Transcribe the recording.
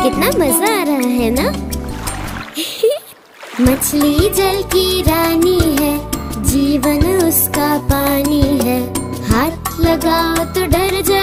कितना मजा आ रहा है ना। मछली जल की रानी है, जीवन उसका पानी है, हाथ लगाओ तो डर जाए।